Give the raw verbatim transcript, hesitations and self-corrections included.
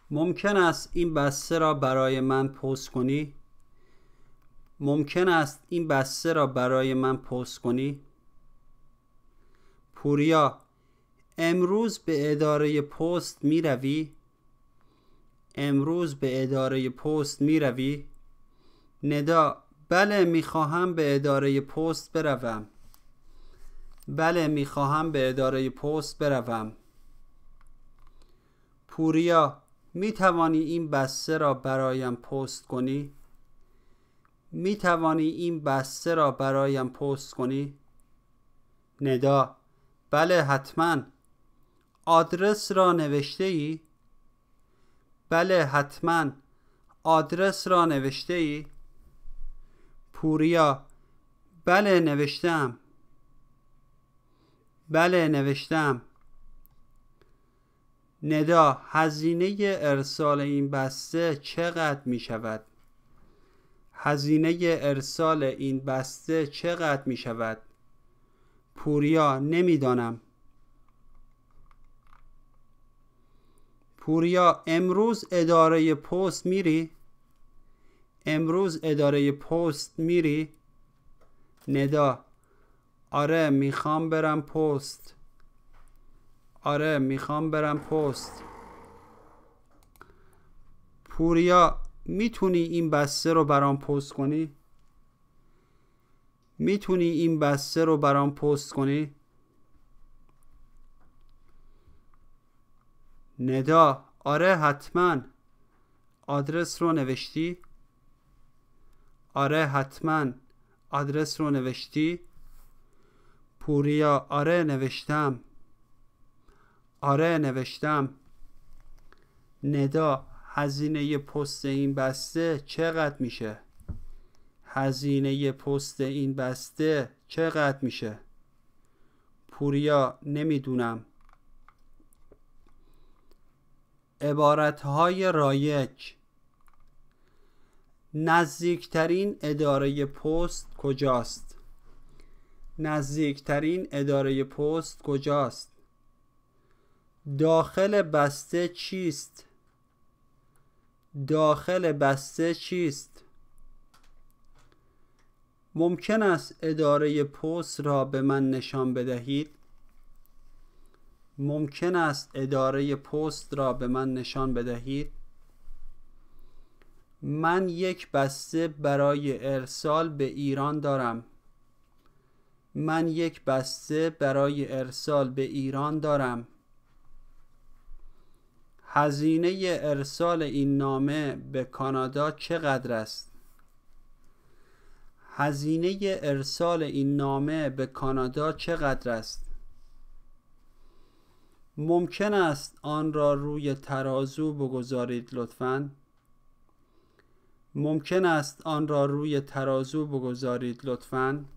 ممکن است این بسته را برای من پست کنی؟ ممکن است این بسته را برای من پست کنی؟ پوریا: امروز به اداره پست می روی؟ امروز به اداره پست می روی؟ ندا: بله می خواهم به اداره پست بروم. بله می خواهم به اداره پست بروم. پوریا: می توانی این بسته را برایم پست کنی؟ می توانی این بسته را برایم پست کنی؟ ندا: بله حتما. آدرس را نوشته ای؟ بله حتما. آدرس را نوشته ای؟ پوریا: بله نوشتم. بله نوشتم. ندا: هزینه ارسال این بسته چقدر می شود؟ هزینه ارسال این بسته چقدر می شود؟ پوریا: نمیدانم. پوریا: امروز اداره پست میری؟ امروز اداره پست میری؟ ندا: آره میخوام برم پست. آره میخوام برم پست. پوریا: میتونی این بسته رو برام پست کنی؟ میتونی این بسته رو برام پست کنی؟ ندا: آره حتما. آدرس رو نوشتی؟ آره حتما. آدرس رو نوشتی؟ پوریا: آره نوشتم. آره نوشتم. ندا: هزینه پست این بسته چقدر میشه؟ هزینه پست این بسته چقدر میشه؟ پوریا: نمیدونم. عبارتهای رایج: نزدیکترین اداره پست کجاست؟ نزدیکترین اداره پست کجاست؟ داخل بسته چیست؟ داخل بسته چیست؟ ممکن است اداره پست را به من نشان بدهید؟ ممکن است اداره پست را به من نشان بدهید؟ من یک بسته برای ارسال به ایران دارم. من یک بسته برای ارسال به ایران دارم. هزینه ارسال این نامه به کانادا چقدر است؟ هزینه ارسال این نامه به کانادا چقدر است؟ ممکن است آن را روی ترازو بگذارید لطفاً؟ ممکن است آن را روی ترازو بگذارید لطفاً؟